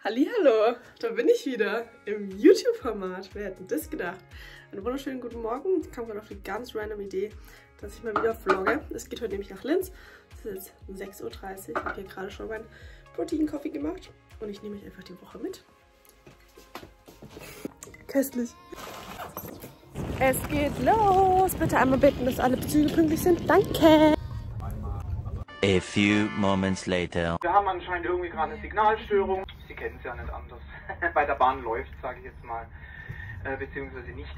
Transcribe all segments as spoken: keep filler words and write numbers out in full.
Hallihallo, da bin ich wieder im YouTube-Format. Wer hätte das gedacht? Einen wunderschönen guten Morgen. Ich kam gerade auf die ganz random Idee, dass ich mal wieder vlogge. Es geht heute nämlich nach Linz. Es ist jetzt sechs Uhr dreißig. Ich habe hier gerade schon meinen Protein-Coffee gemacht und ich nehme euch einfach die Woche mit. Köstlich. Es geht los. Bitte einmal bitten, dass alle Züge pünktlich sind. Danke. A few moments later. Wir haben anscheinend irgendwie gerade eine Signalstörung. Sie kennen es ja nicht anders. Bei der Bahn läuft, sage ich jetzt mal. Äh, beziehungsweise nicht.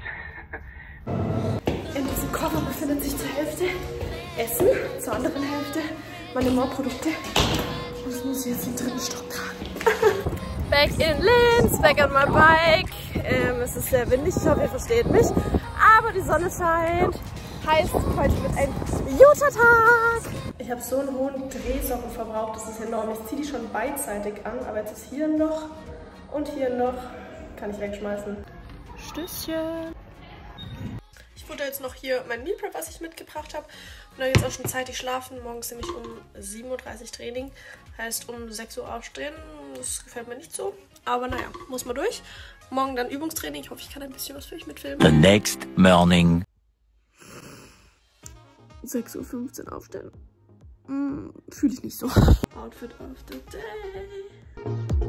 In diesem Koffer befindet sich zur Hälfte Essen, zur anderen Hälfte meine Moorprodukte. Und das muss ich jetzt im dritten Stock tragen. Back in Linz, back on my bike. Ähm, es ist sehr windig, ich hoffe, ihr versteht mich. Aber die Sonne scheint. Heißt, heute wird ein Utah-Tag. Ich habe so einen hohen Drehsockenverbrauch, das ist enorm. Ich ziehe die schon beidseitig an, aber jetzt ist hier noch und hier noch. Kann ich wegschmeißen. Stößchen. Ich futter jetzt noch hier mein Meal Prep, was ich mitgebracht habe. Und dann jetzt auch schon zeitig schlafen. Morgens nämlich um sieben Uhr dreißig Training. Heißt um sechs Uhr aufstehen. Das gefällt mir nicht so. Aber naja, muss man durch. Morgen dann Übungstraining. Ich hoffe, ich kann ein bisschen was für euch mitfilmen. The next morning. sechs Uhr fünfzehn aufstellen. Hm, fühle ich nicht so. Outfit of the day.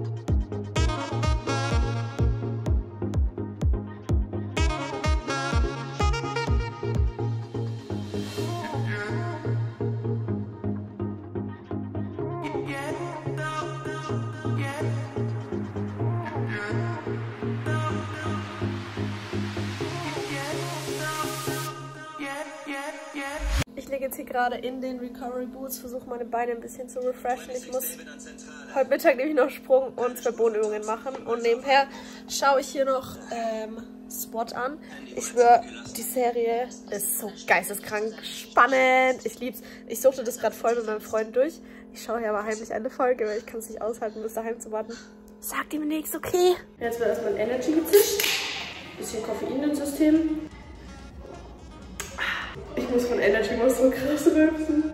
Ich liege jetzt hier gerade in den Recovery Boots, versuche meine Beine ein bisschen zu refreshen. Ich muss heute Mittag nämlich noch Sprung und zwei Bodenübungen machen. Und nebenher schaue ich hier noch ähm, SWAT an. Ich schwöre, die Serie ist so geisteskrank spannend. Ich lieb's. Ich suchte das gerade voll mit meinem Freund durch. Ich schaue hier aber heimlich eine Folge, weil ich kann es nicht aushalten, bis daheim zu warten. Sagt ihm nichts, okay? Jetzt wird erstmal Energy gezischt. Bisschen Koffein im System. Ich muss von Energy mal so krass rülpsen.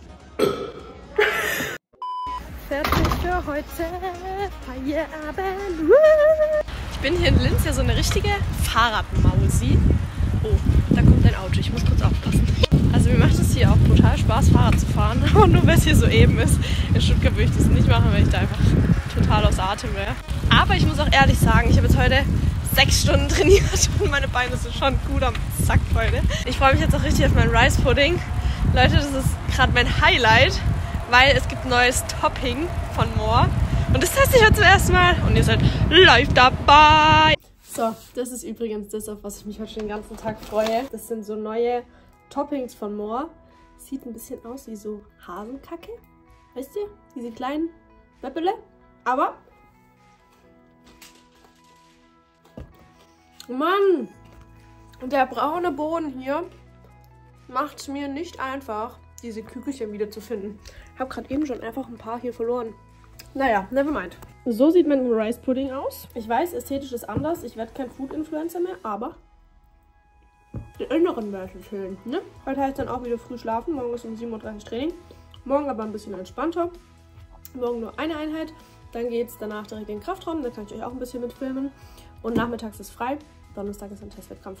Fertig für heute. Feierabend. Ich bin hier in Linz ja so eine richtige Fahrradmausi. Oh, da kommt ein Auto. Ich muss kurz aufpassen. Also mir macht es hier auch brutal Spaß, Fahrrad zu fahren. Aber nur weil es hier so eben ist. In Stuttgart würde ich das nicht machen, weil ich da einfach total aus Atem wäre. Aber ich muss auch ehrlich sagen, ich habe jetzt heute sechs Stunden trainiert und meine Beine sind schon gut am Sack heute. Ich freue mich jetzt auch richtig auf meinen Rice Pudding. Leute, das ist gerade mein Highlight, weil es gibt ein neues Topping von Moor. Und das teste ich heute zum ersten Mal und ihr seid live dabei. So, das ist übrigens das, auf was ich mich heute schon den ganzen Tag freue. Das sind so neue Toppings von Moor. Sieht ein bisschen aus wie so Hasenkacke. Weißt ihr? Diese kleinen Bäppele. Aber Mann, der braune Boden hier macht es mir nicht einfach, diese Kügelchen wieder zu finden. Ich habe gerade eben schon einfach ein paar hier verloren. Naja, never mind. So sieht mein Rice Pudding aus. Ich weiß, ästhetisch ist anders. Ich werde kein Food-Influencer mehr, aber die inneren Werte fehlen. Ne? Heute heißt dann auch wieder früh schlafen. Morgen ist um sieben Uhr dreißig Training. Morgen aber ein bisschen entspannter. Morgen nur eine Einheit. Dann geht es danach direkt in den Kraftraum. Da kann ich euch auch ein bisschen mitfilmen. Und nachmittags ist frei. Donnerstag ist ein Testwettkampf.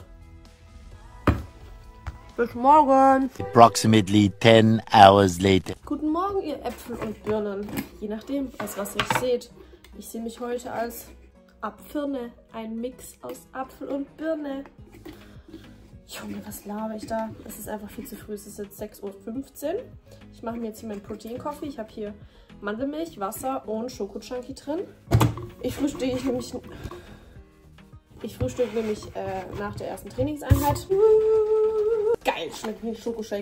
Bis morgen. Approximately ten hours later. Guten Morgen, ihr Äpfel und Birnen. Je nachdem, als was ihr seht. Ich sehe mich heute als Apfirne. Ein Mix aus Apfel und Birne. Junge, was laber ich da? Es ist einfach viel zu früh. Es ist jetzt sechs Uhr fünfzehn. Ich mache mir jetzt hier meinen Protein-Coffee. Ich habe hier Mandelmilch, Wasser und Schoko-Chunky drin. Ich frühstücke ich nämlich... Ich frühstücke nämlich äh, nach der ersten Trainingseinheit. Geil, schmeckt wie ein Schokoshake.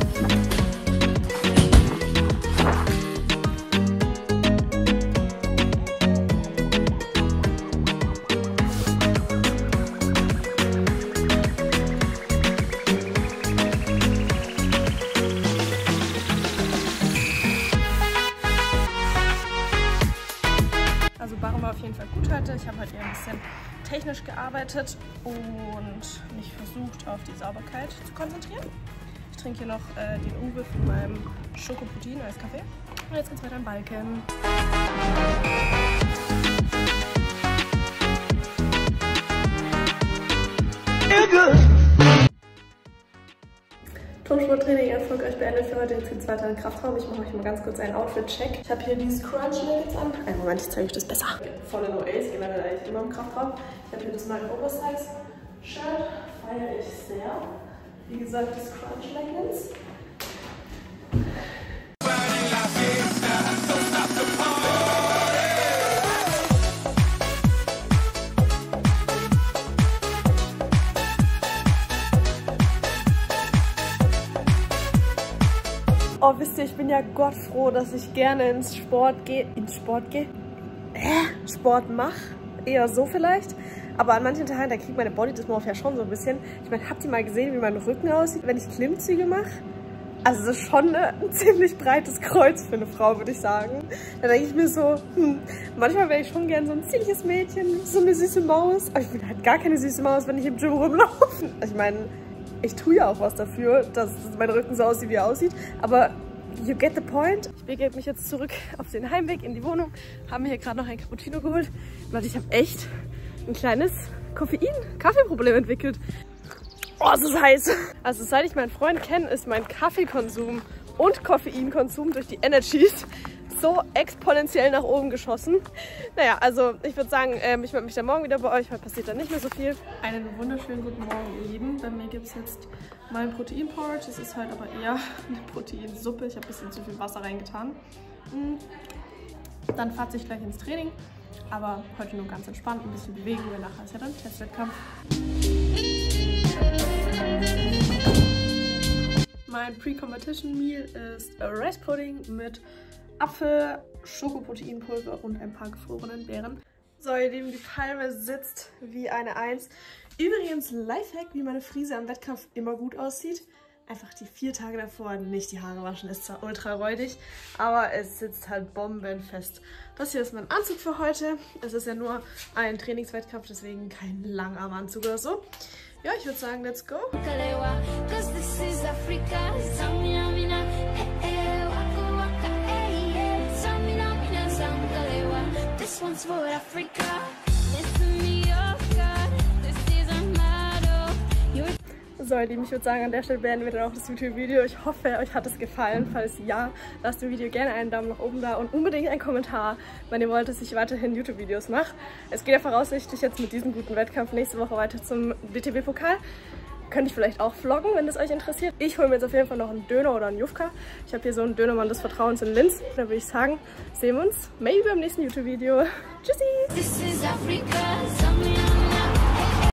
Also Barren war auf jeden Fall gut heute. Ich habe halt eher ein bisschen technisch gearbeitet und mich versucht, auf die Sauberkeit zu konzentrieren. Ich trinke hier noch äh, den Uwe von meinem Schokopudding als Kaffee. Und jetzt geht's weiter im Balken. Sport-Training erfolgreich beendet für heute. Jetzt geht es weiter in den Kraftraum. Ich mache euch mal ganz kurz einen Outfit-Check. Ich habe hier dieses Crunch-Leggings an. Einen Moment, ich zeige euch das besser. Volle No A's, generell eigentlich immer im Kraftraum. Ich habe hier das neue Oversize-Shirt. Feiere ich sehr. Wie gesagt, das Crunch-Leggings. Oh, wisst ihr, ich bin ja gottfroh, dass ich gerne ins Sport gehe. Ins Sport gehe? Äh, Sport mache. Eher so vielleicht. Aber an manchen Tagen, da kriegt meine Body Dysmorphia schon so ein bisschen. Ich meine, habt ihr mal gesehen, wie mein Rücken aussieht, wenn ich Klimmzüge mache? Also das ist schon ein ziemlich breites Kreuz für eine Frau, würde ich sagen. Da denke ich mir so, hm, manchmal wäre ich schon gern so ein ziemliches Mädchen, so eine süße Maus. Aber ich bin halt gar keine süße Maus, wenn ich im Gym rumlaufe. Also ich meine, ich tue ja auch was dafür, dass mein Rücken so aussieht, wie er aussieht. Aber you get the point. Ich begebe mich jetzt zurück auf den Heimweg in die Wohnung. Haben mir hier gerade noch ein Cappuccino geholt. Leute, ich habe echt ein kleines Koffein-Kaffeeproblem entwickelt. Oh, es ist heiß. Also seit ich meinen Freund kenne, ist mein Kaffeekonsum und Koffeinkonsum durch die Energies so exponentiell nach oben geschossen. Naja, also ich würde sagen, ähm, ich melde mich dann morgen wieder bei euch, weil passiert dann nicht mehr so viel. Einen wunderschönen guten Morgen, ihr Lieben. Bei mir gibt es jetzt mein Protein-Porridge. Es ist halt aber eher eine Proteinsuppe. Ich habe ein bisschen zu viel Wasser reingetan. Dann fahrt sich gleich ins Training. Aber heute nur ganz entspannt, ein bisschen bewegen wir nachher. Ist ja dann Testwettkampf. Mein Pre-Competition Meal ist Rice Pudding mit Apfel, Schokoproteinpulver und ein paar gefrorenen Beeren. So, ihr Lieben, die Palme sitzt wie eine Eins. Übrigens, Lifehack, wie meine Frise am Wettkampf immer gut aussieht. Einfach die vier Tage davor nicht die Haare waschen, ist zwar ultra räudig, aber es sitzt halt bombenfest. Das hier ist mein Anzug für heute. Es ist ja nur ein Trainingswettkampf, deswegen kein Langarmanzug oder so. Ja, ich würde sagen, let's go. So, ihr Lieben, ich würde sagen, an der Stelle beenden wir dann auch das YouTube-Video. Ich hoffe, euch hat es gefallen. Falls ja, lasst dem Video gerne einen Daumen nach oben da und unbedingt einen Kommentar, wenn ihr wollt, dass ich weiterhin YouTube-Videos mache. Es geht ja voraussichtlich jetzt mit diesem guten Wettkampf nächste Woche weiter zum D T B-Pokal. Könnte ich vielleicht auch vloggen, wenn das euch interessiert. Ich hole mir jetzt auf jeden Fall noch einen Döner oder einen Jufka. Ich habe hier so einen Dönermann des Vertrauens in Linz. Da würde ich sagen, sehen wir uns maybe beim nächsten YouTube-Video. Tschüssi!